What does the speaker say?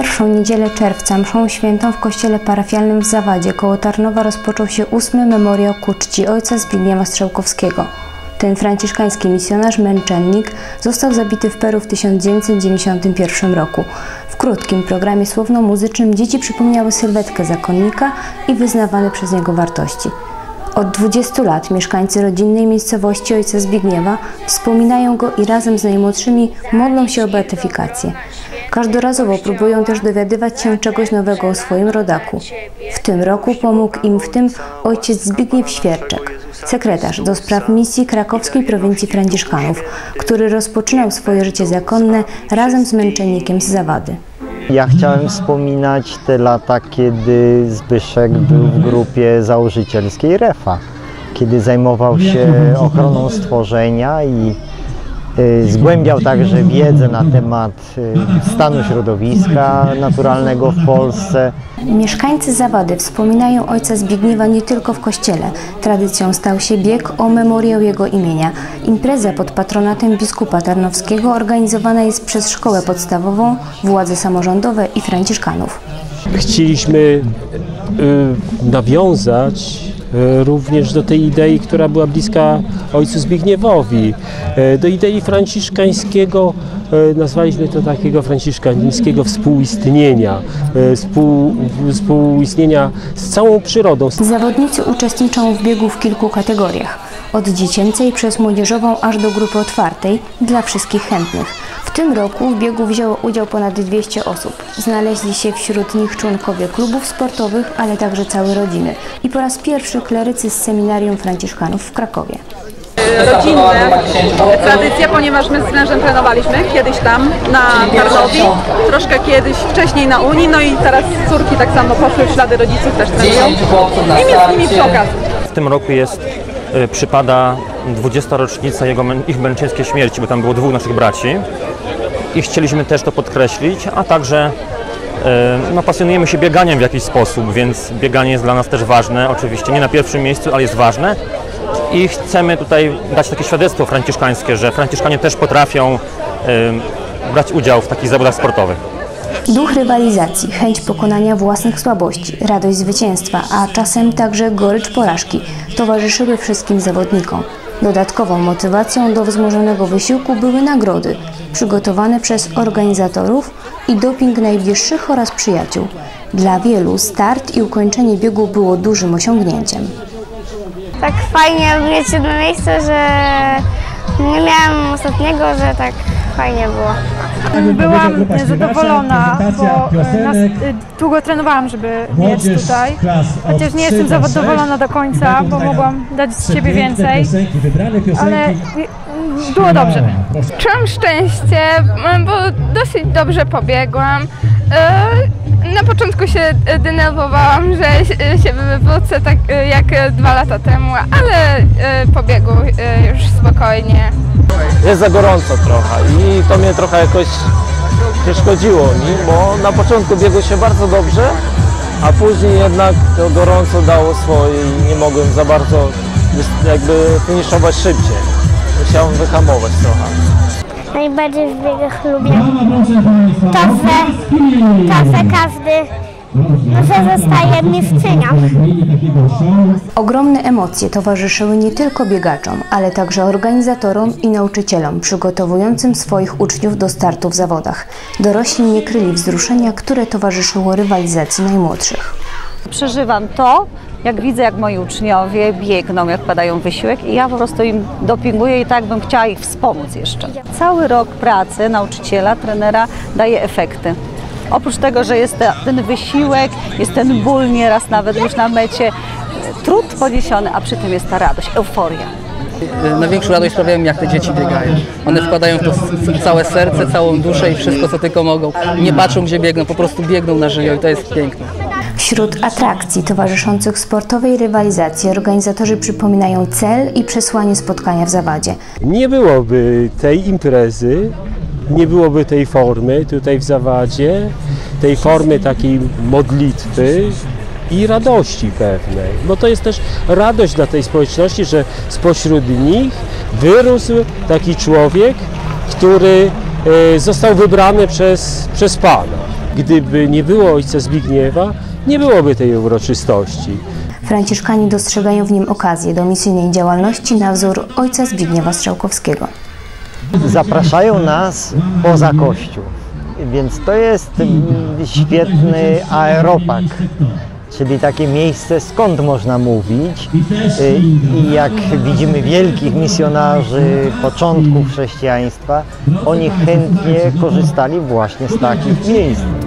pierwszą niedzielę czerwca mszą świętą w kościele parafialnym w Zawadzie koło Tarnowa rozpoczął się 8. memoriał ku czci ojca Zbigniewa Strzałkowskiego. Ten franciszkański misjonarz, męczennik, został zabity w Peru w 1991 roku. W krótkim programie słowno-muzycznym dzieci przypomniały sylwetkę zakonnika i wyznawane przez niego wartości. Od 20 lat mieszkańcy rodzinnej miejscowości ojca Zbigniewa wspominają go i razem z najmłodszymi modlą się o beatyfikację. Każdorazowo próbują też dowiadywać się czegoś nowego o swoim rodaku. W tym roku pomógł im w tym ojciec Zbigniew Świerczek, sekretarz do spraw misji krakowskiej prowincji franciszkanów, który rozpoczynał swoje życie zakonne razem z męczennikiem z Zawady. Ja chciałem wspominać te lata, kiedy Zbyszek był w grupie założycielskiej REFA, kiedy zajmował się ochroną stworzenia i zgłębiał także wiedzę na temat stanu środowiska naturalnego w Polsce. Mieszkańcy Zawady wspominają ojca Zbigniewa nie tylko w kościele. Tradycją stał się bieg o memoriał jego imienia. Impreza pod patronatem biskupa tarnowskiego organizowana jest przez szkołę podstawową, władze samorządowe i franciszkanów. Chcieliśmy nawiązać również do tej idei, która była bliska ojcu Zbigniewowi, do idei franciszkańskiego, nazwaliśmy to takiego franciszkańskiego współistnienia, współistnienia z całą przyrodą. Zawodnicy uczestniczą w biegu w kilku kategoriach, od dziecięcej przez młodzieżową aż do grupy otwartej dla wszystkich chętnych. W tym roku w biegu wzięło udział ponad 200 osób. Znaleźli się wśród nich członkowie klubów sportowych, ale także całe rodziny. I po raz pierwszy klerycy z seminarium franciszkanów w Krakowie. Rodzinne tradycja, ponieważ my z mężem trenowaliśmy kiedyś tam na Tarnowie, troszkę kiedyś wcześniej na Unii, no i teraz córki tak samo poszły w ślady rodziców, też trenują i między nimi przy okazji. W tym roku przypada 20. rocznica ich męczeńskiej śmierci, bo tam było 2 naszych braci i chcieliśmy też to podkreślić, a także pasjonujemy się bieganiem w jakiś sposób, więc bieganie jest dla nas też ważne, oczywiście nie na pierwszym miejscu, ale jest ważne i chcemy tutaj dać takie świadectwo franciszkańskie, że franciszkanie też potrafią brać udział w takich zawodach sportowych. Duch rywalizacji, chęć pokonania własnych słabości, radość zwycięstwa, a czasem także gorycz porażki towarzyszyły wszystkim zawodnikom. Dodatkową motywacją do wzmożonego wysiłku były nagrody przygotowane przez organizatorów i doping najbliższych oraz przyjaciół. Dla wielu start i ukończenie biegu było dużym osiągnięciem. Tak fajnie mieć jedno miejsce, że nie miałam ostatniego, że tak fajnie było. Byłam zadowolona, bo długo trenowałam, żeby mieć tutaj. Chociaż nie jestem zadowolona do końca, bo mogłam dać z siebie więcej, ale było dobrze. Czułam szczęście, bo dosyć dobrze pobiegłam. Na początku się denerwowałam, że się wywrócę tak jak 2 lata temu, ale pobiegł już spokojnie. Jest za gorąco trochę i to mnie trochę jakoś przeszkodziło mi, bo na początku biegło się bardzo dobrze, a później jednak to gorąco dało swoje i nie mogłem za bardzo jakby finiszować szybciej. Musiałem wyhamować trochę. Najbardziej w biegach lubię to, że każdy zostaje mistrzynią. Ogromne emocje towarzyszyły nie tylko biegaczom, ale także organizatorom i nauczycielom przygotowującym swoich uczniów do startu w zawodach. Dorośli nie kryli wzruszenia, które towarzyszyło rywalizacji najmłodszych. Przeżywam to, jak widzę, jak moi uczniowie biegną, jak padają wysiłek i ja po prostu im dopinguję i tak bym chciała ich wspomóc jeszcze. Cały rok pracy nauczyciela, trenera daje efekty. Oprócz tego, że jest ten wysiłek, jest ten ból nieraz nawet już na mecie, trud poniesiony, a przy tym jest ta radość, euforia. Największą radość sprawiają, jak te dzieci biegają. One wkładają w to całe serce, całą duszę i wszystko, co tylko mogą. Nie patrzą, gdzie biegną, po prostu biegną na żywo i to jest piękne. Wśród atrakcji towarzyszących sportowej rywalizacji organizatorzy przypominają cel i przesłanie spotkania w Zawadzie. Nie byłoby tej imprezy, nie byłoby tej formy tutaj w Zawadzie, tej formy takiej modlitwy i radości pewnej. Bo to jest też radość dla tej społeczności, że spośród nich wyrósł taki człowiek, który został wybrany przez Pana. Gdyby nie było ojca Zbigniewa, nie byłoby tej uroczystości. Franciszkanie dostrzegają w nim okazję do misyjnej działalności na wzór ojca Zbigniewa Strzałkowskiego. Zapraszają nas poza Kościół, więc to jest świetny aeropark, czyli takie miejsce, skąd można mówić. I jak widzimy wielkich misjonarzy początków chrześcijaństwa, oni chętnie korzystali właśnie z takich miejsc.